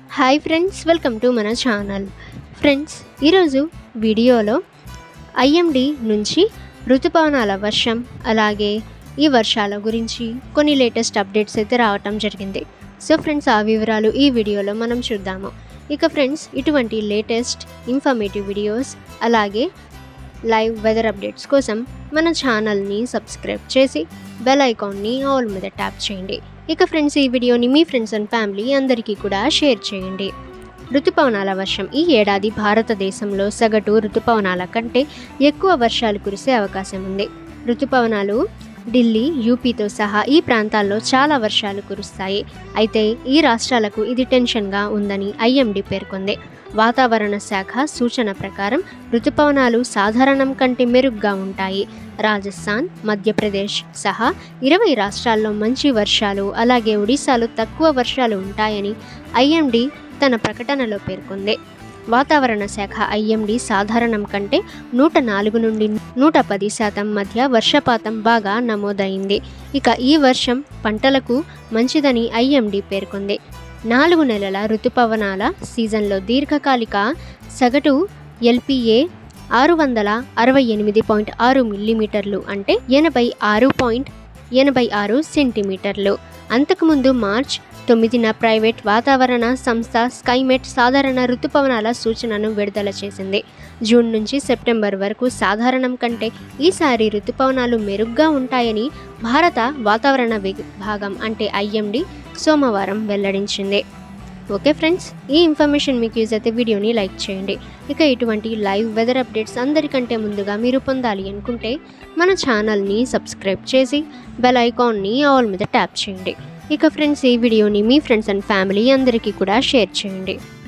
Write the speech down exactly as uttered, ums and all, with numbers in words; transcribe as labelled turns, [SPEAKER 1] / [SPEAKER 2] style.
[SPEAKER 1] Hi friends, welcome to మన channel. Friends, ఈరోజు వీడియోలో ఐఎండీ నుంచి ఋతుపవనాల వర్షం అలాగే ఈ వర్షాల గురించి కొన్ని లేటెస్ట్ అప్డేట్స్ అయితే రావటం జరిగింది. సో ఫ్రెండ్స్, ఆ వివరాలు ఈ వీడియోలో మనం చూద్దాము. ఇక ఫ్రెండ్స్, ఇటువంటి లేటెస్ట్ ఇన్ఫర్మేటివ్ వీడియోస్ అలాగే లైవ్ వెదర్ అప్డేట్స్ కోసం మన ఛానల్ని సబ్స్క్రైబ్ చేసి బెల్ ఐకాన్ని ఆల్ మీద ట్యాప్ చేయండి. ఇక ఫ్రెండ్స్, ఈ వీడియోని మీ ఫ్రెండ్స్ అండ్ ఫ్యామిలీ అందరికీ కూడా షేర్ చేయండి. ఋతుపవనాల వర్షం ఈ ఏడాది భారతదేశంలో సగటు ఋతుపవనాల కంటే ఎక్కువ వర్షాలు కురిసే అవకాశం ఉంది. ఋతుపవనాలు ఢిల్లీ, యూపీతో సహా ఈ ప్రాంతాల్లో చాలా వర్షాలు కురుస్తాయి. అయితే ఈ రాష్ట్రాలకు ఇది టెన్షన్గా ఉందని ఐఎండీ పేర్కొంది. వాతావరణ శాఖ సూచన ప్రకారం ఋతుపవనాలు సాధారణం కంటే మెరుగ్గా ఉంటాయి. రాజస్థాన్, మధ్యప్రదేశ్ సహా ఇరవై రాష్ట్రాల్లో మంచి వర్షాలు అలాగే ఒడిశాలో తక్కువ వర్షాలు ఉంటాయని ఐఎండీ తన ప్రకటనలో పేర్కొంది. వాతావరణ శాఖ ఐఎండీ సాధారణం కంటే నూట నాలుగు నుండి నూట పది శాతం మధ్య వర్షపాతం బాగా నమోదైంది. ఇక ఈ వర్షం పంటలకు మంచిదని ఐఎండీ పేర్కొంది. నాలుగు నెలల ఋతుపవనాల సీజన్లో దీర్ఘకాలిక సగటు ఎల్పిఏ ఆరు వందల అరవై ఎనిమిది పాయింట్ ఆరు మిల్లీమీటర్లు అంటే ఎనభై ఆరు పాయింట్ ఎనభై ఆరు సెంటీమీటర్లు. అంతకుముందు మార్చ్ తొమ్మిదిన ప్రైవేట్ వాతావరణ సంస్థ స్కైమెట్ సాధారణ ఋతుపవనాల సూచనను విడుదల చేసింది. జూన్ నుంచి సెప్టెంబర్ వరకు సాధారణం కంటే ఈసారి ఋతుపవనాలు మెరుగ్గా ఉంటాయని భారత వాతావరణ విభాగం అంటే ఐఎండీ సోమవారం వెల్లడించింది. ఓకే ఫ్రెండ్స్, ఈ ఇన్ఫర్మేషన్ మీకు యూజ్ అయితే వీడియోని లైక్ చేయండి. ఇక ఇటువంటి లైవ్ వెదర్ అప్డేట్స్ అందరికంటే ముందుగా మీరు పొందాలి అనుకుంటే మన ఛానల్ని సబ్స్క్రైబ్ చేసి బెల్ ఐకాన్ని ఆల్ మీద ట్యాప్ చేయండి. ఇక ఫ్రెండ్స్, ఈ వీడియోని మీ ఫ్రెండ్స్ అండ్ ఫ్యామిలీ అందరికీ కూడా షేర్ చేయండి.